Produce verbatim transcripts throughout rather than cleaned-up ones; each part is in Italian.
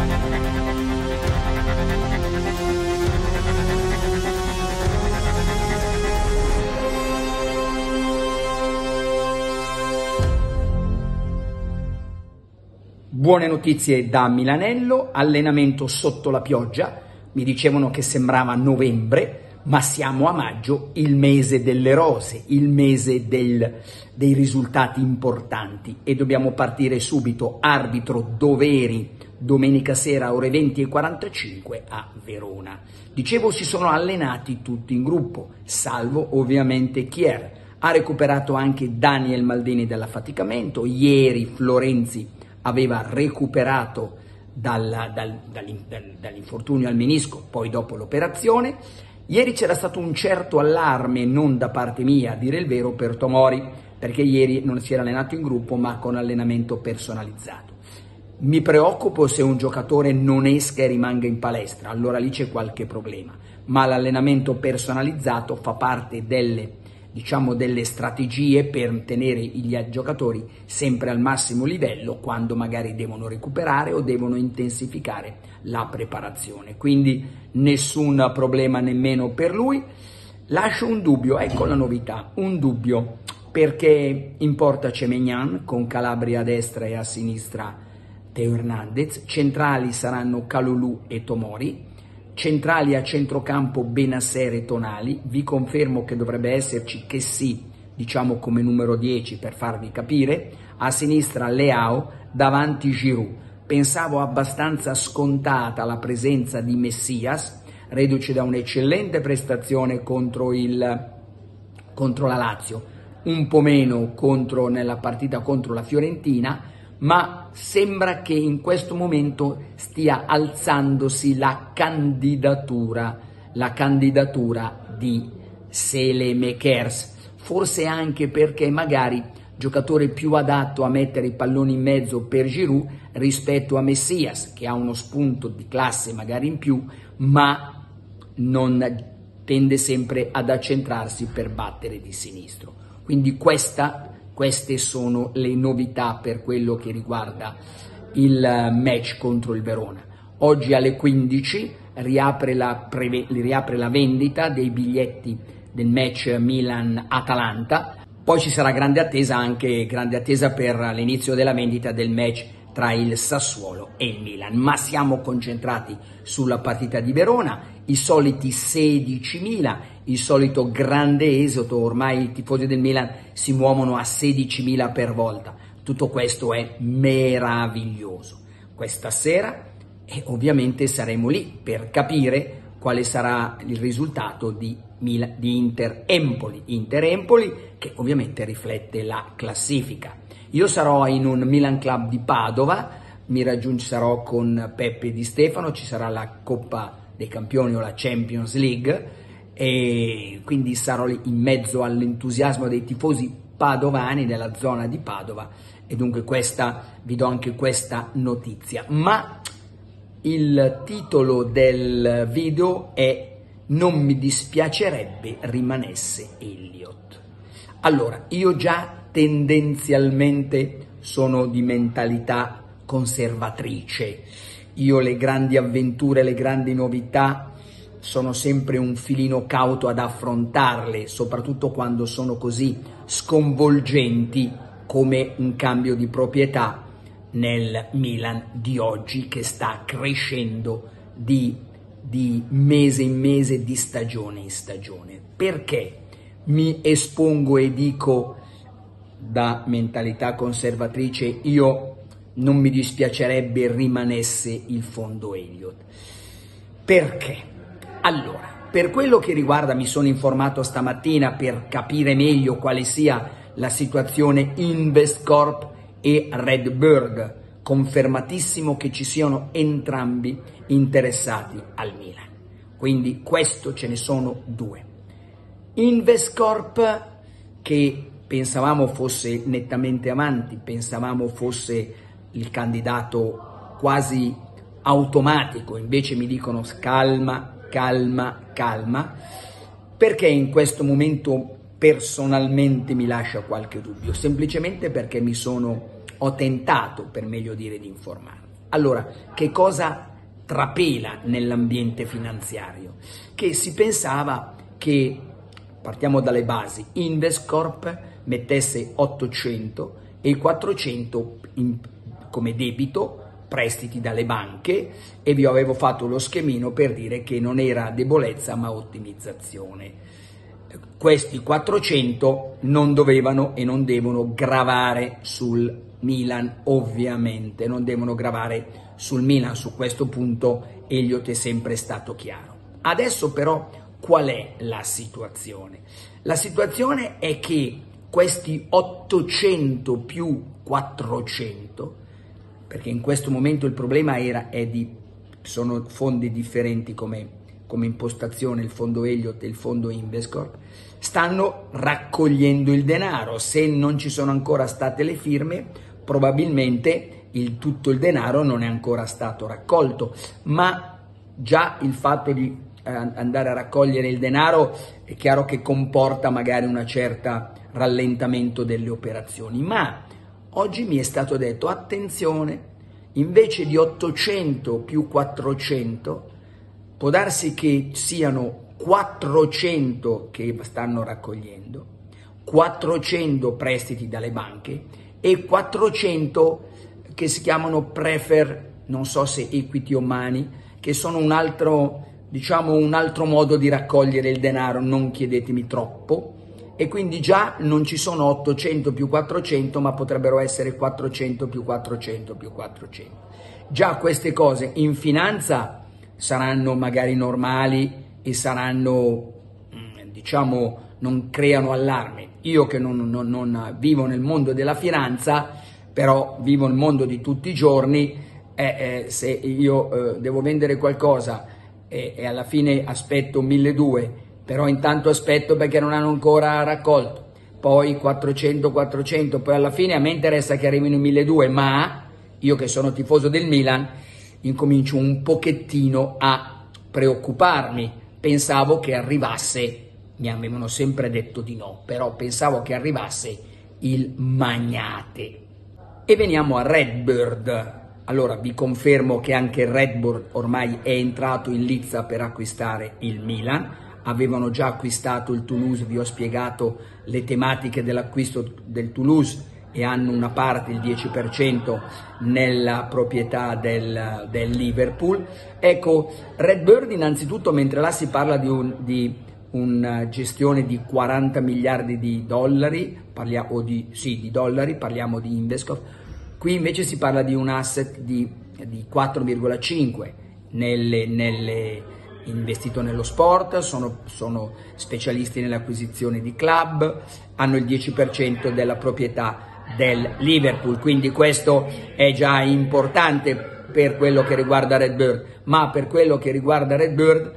Buone notizie da Milanello, allenamento sotto la pioggia, mi dicevano che sembrava novembre, ma siamo a maggio, il mese delle rose, il mese del, dei risultati importanti e dobbiamo partire subito. Arbitro Doveri, domenica sera ore venti e quarantacinque a Verona. Dicevo, si sono allenati tutti in gruppo, salvo ovviamente Chier. Ha recuperato anche Daniel Maldini dall'affaticamento, ieri Florenzi aveva recuperato dal, dal, dal, dall'infortunio al menisco, poi dopo l'operazione. Ieri c'era stato un certo allarme, non da parte mia a dire il vero, per Tomori, perché ieri non si era allenato in gruppo ma con allenamento personalizzato. Mi preoccupo se un giocatore non esca e rimanga in palestra, allora lì c'è qualche problema, ma l'allenamento personalizzato fa parte delle diciamo delle strategie per tenere gli giocatori sempre al massimo livello quando magari devono recuperare o devono intensificare la preparazione, quindi nessun problema nemmeno per lui. Lascio un dubbio, ecco la novità, un dubbio perché in porta c'è Maignan con Calabria a destra e a sinistra Teo Hernandez, centrali saranno Kalulu e Tomori, centrali a centrocampo Bennacer e Tonali. Vi confermo che dovrebbe esserci che sì, diciamo come numero dieci per farvi capire, a sinistra Leao, davanti Giroud. Pensavo abbastanza scontata la presenza di Messias, reduce da un'eccellente prestazione contro, il, contro la Lazio, un po' meno contro, nella partita contro la Fiorentina, ma sembra che in questo momento stia alzandosi la candidatura, la candidatura di Saelemaekers, forse anche perché magari giocatore più adatto a mettere i palloni in mezzo per Giroud rispetto a Messias, che ha uno spunto di classe magari in più, ma non tende sempre ad accentrarsi per battere di sinistro. Quindi questa Queste sono le novità per quello che riguarda il match contro il Verona. Oggi alle quindici riapre la, preve- riapre la vendita dei biglietti del match Milan-Atalanta, poi ci sarà grande attesa anche grande attesa per l'inizio della vendita del match tra il Sassuolo e il Milan, ma siamo concentrati sulla partita di Verona, i soliti sedicimila, il solito grande esodo, ormai i tifosi del Milan si muovono a sedicimila per volta, tutto questo è meraviglioso. Questa sera e ovviamente saremo lì per capire quale sarà il risultato di, Mil- di Inter-Empoli, Inter-Empoli che ovviamente riflette la classifica. Io sarò in un Milan Club di Padova, mi raggiungerò con Peppe Di Stefano, ci sarà la Coppa dei Campioni o la Champions League e quindi sarò lì in mezzo all'entusiasmo dei tifosi padovani nella zona di Padova e dunque questa, vi do anche questa notizia. Ma il titolo del video è "Non mi dispiacerebbe rimanesse Elliott". Allora, io già tendenzialmente sono di mentalità conservatrice, io le grandi avventure, le grandi novità sono sempre un filino cauto ad affrontarle, soprattutto quando sono così sconvolgenti come un cambio di proprietà nel Milan di oggi che sta crescendo di, di mese in mese, di stagione in stagione. Perché mi espongo e dico da mentalità conservatrice io non mi dispiacerebbe rimanesse il fondo Elliott? Perché? Allora, per quello che riguarda, mi sono informato stamattina per capire meglio quale sia la situazione Investcorp e Redbird, confermatissimo che ci siano entrambi interessati al Milan. Quindi questo, ce ne sono due. Investcorp, che pensavamo fosse nettamente avanti, pensavamo fosse il candidato quasi automatico, invece mi dicono calma, calma, calma, perché in questo momento personalmente mi lascia qualche dubbio, semplicemente perché mi sono, ho tentato, per meglio dire, di informarmi. Allora, che cosa trapela nell'ambiente finanziario? Che si pensava che, partiamo dalle basi, Investcorp mettesse ottocento e i quattrocento in, come debito, prestiti dalle banche, e vi avevo fatto lo schemino per dire che non era debolezza ma ottimizzazione. Questi quattrocento non dovevano e non devono gravare sul Milan, ovviamente, non devono gravare sul Milan, su questo punto Elliott è sempre stato chiaro. Adesso però qual è la situazione? La situazione è che questi ottocento più quattrocento, perché in questo momento il problema era, è di, sono fondi differenti come, come impostazione, il fondo Elliott e il fondo Investcorp, stanno raccogliendo il denaro. Se non ci sono ancora state le firme, probabilmente il, tutto il denaro non è ancora stato raccolto, ma già il fatto di eh, andare a raccogliere il denaro è chiaro che comporta magari una certa rallentamento delle operazioni, ma oggi mi è stato detto attenzione, invece di ottocento più quattrocento può darsi che siano quattrocento che stanno raccogliendo, quattrocento prestiti dalle banche e quattrocento che si chiamano prefer, non so se equity o money, che sono un altro, diciamo, un altro modo di raccogliere il denaro, non chiedetemi troppo, e quindi già non ci sono ottocento più quattrocento, ma potrebbero essere quattrocento più quattrocento più quattrocento. Già queste cose in finanza saranno magari normali e saranno, diciamo, non creano allarme. Io che non, non, non vivo nel mondo della finanza, però vivo nel mondo di tutti i giorni, eh, eh, se io eh, devo vendere qualcosa e, e alla fine aspetto milleduecento, però intanto aspetto perché non hanno ancora raccolto, poi quattrocento, quattrocento, poi alla fine a me interessa che arrivino i milleduecento, ma io che sono tifoso del Milan incomincio un pochettino a preoccuparmi. Pensavo che arrivasse, mi avevano sempre detto di no, però pensavo che arrivasse il magnate. E veniamo a Redbird. Allora vi confermo che anche Redbird ormai è entrato in lizza per acquistare il Milan. Avevano già acquistato il Toulouse, vi ho spiegato le tematiche dell'acquisto del Toulouse, e hanno una parte, il dieci per cento, nella proprietà del, del Liverpool. Ecco, Redbird innanzitutto, mentre là si parla di, un, di una gestione di quaranta miliardi di dollari, parliamo, o di, sì, di dollari, parliamo di Investcorp, qui invece si parla di un asset di, di quattro virgola cinque nelle... nelle investito nello sport, sono, sono specialisti nell'acquisizione di club, hanno il dieci per cento della proprietà del Liverpool, quindi questo è già importante per quello che riguarda Redbird. Ma per quello che riguarda Redbird,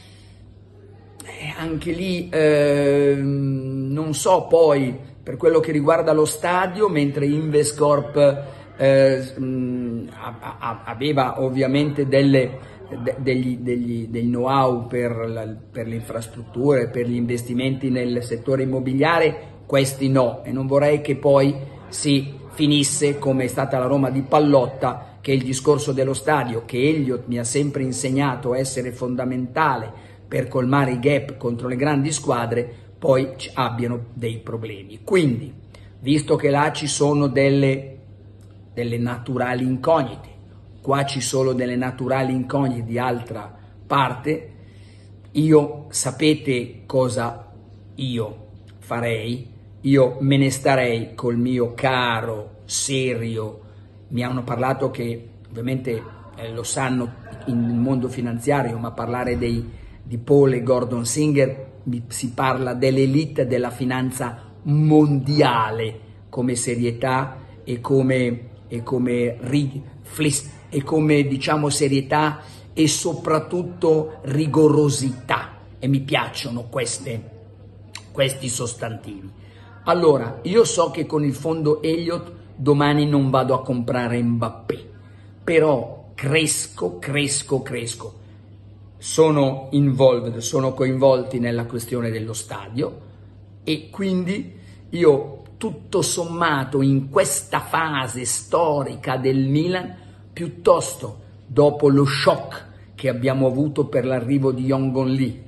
eh, anche lì eh, non so, poi per quello che riguarda lo stadio, mentre Investcorp eh, mh, aveva ovviamente delle degli, degli, degli know-how per, la, per le infrastrutture, per gli investimenti nel settore immobiliare, questi no, e non vorrei che poi si finisse come è stata la Roma di Pallotta, che il discorso dello stadio, che Elliott mi ha sempre insegnato essere fondamentale per colmare i gap contro le grandi squadre, poi abbiano dei problemi. Quindi, visto che là ci sono delle, delle naturali incognite, qua ci sono delle naturali incognite di altra parte, io sapete cosa io farei? Io me ne starei col mio caro, serio, mi hanno parlato che ovviamente eh, lo sanno nel mondo finanziario, ma parlare dei, di Paul e Gordon Singer, si parla dell'elite della finanza mondiale come serietà e come, e come rig, flis, e come diciamo serietà e soprattutto rigorosità, e mi piacciono queste, questi sostantivi. Allora, io so che con il fondo Elliott domani non vado a comprare Mbappé, però cresco, cresco, cresco. Sono involved, sono coinvolti nella questione dello stadio, e quindi io tutto sommato in questa fase storica del Milan piuttosto dopo lo shock che abbiamo avuto per l'arrivo di Yong-Hong Lee,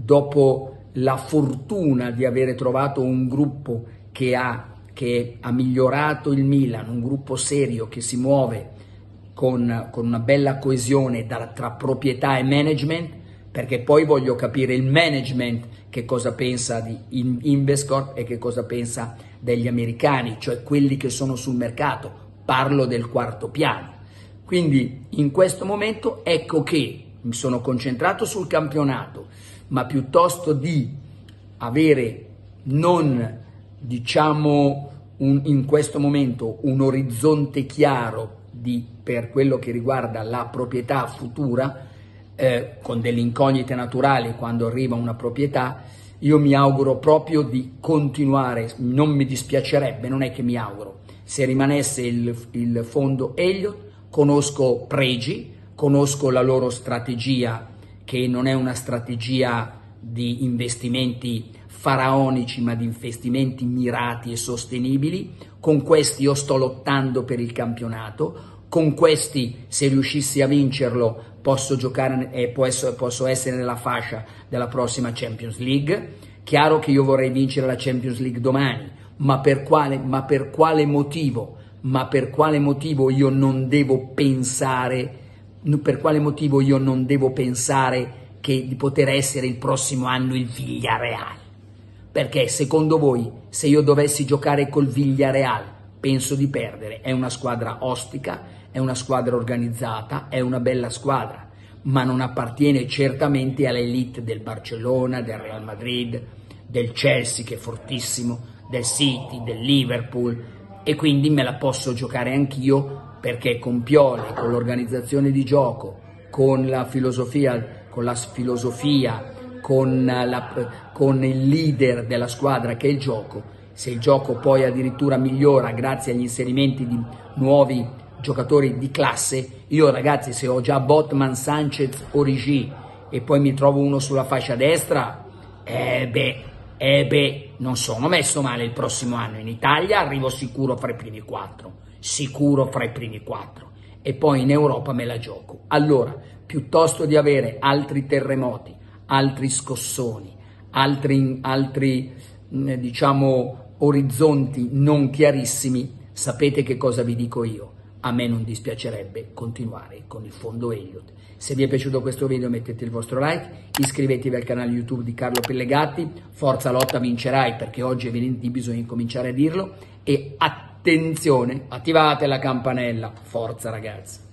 dopo la fortuna di avere trovato un gruppo che ha, che ha migliorato il Milan, un gruppo serio che si muove con, con una bella coesione da, tra proprietà e management, perché poi voglio capire il management che cosa pensa di Investcorp e che cosa pensa degli americani, cioè quelli che sono sul mercato, parlo del quarto piano. Quindi in questo momento ecco che mi sono concentrato sul campionato, ma piuttosto di avere non, diciamo, un, in questo momento un orizzonte chiaro di, per quello che riguarda la proprietà futura, eh, con delle incognite naturali quando arriva una proprietà, io mi auguro proprio di continuare, non mi dispiacerebbe, non è che mi auguro, se rimanesse il, il fondo Elliott. Conosco pregi, conosco la loro strategia, che non è una strategia di investimenti faraonici, ma di investimenti mirati e sostenibili. Con questi io sto lottando per il campionato, con questi, se riuscissi a vincerlo, posso giocare e posso essere nella fascia della prossima Champions League. Chiaro che io vorrei vincere la Champions League domani, ma per quale, ma per quale motivo? Ma per quale motivo io non devo pensare, per quale motivo io non devo pensare che di poter essere il prossimo anno il Villarreal? Perché secondo voi, se io dovessi giocare col Villarreal, penso di perdere? È una squadra ostica, è una squadra organizzata, è una bella squadra, ma non appartiene certamente all'elite del Barcellona, del Real Madrid, del Chelsea che è fortissimo, del City, del Liverpool, e quindi me la posso giocare anch'io, perché con Pioli, con l'organizzazione di gioco, con la filosofia, con la filosofia, con, la, con il leader della squadra che è il gioco, se il gioco poi addirittura migliora grazie agli inserimenti di nuovi giocatori di classe, io ragazzi, se ho già Botman, Sanchez, Origi e poi mi trovo uno sulla fascia destra, eh beh, eh beh, non sono messo male il prossimo anno. In Italia arrivo sicuro fra i primi quattro, sicuro fra i primi quattro, e poi in Europa me la gioco. Allora, piuttosto di avere altri terremoti, altri scossoni, altri, altri diciamo, orizzonti non chiarissimi, sapete che cosa vi dico io? A me non dispiacerebbe continuare con il fondo Elliott. Se vi è piaciuto questo video mettete il vostro like, iscrivetevi al canale YouTube di Carlo Pellegatti, forza lotta vincerai, perché oggi è venerdì, bisogna incominciare a dirlo, e attenzione, attivate la campanella, forza ragazzi!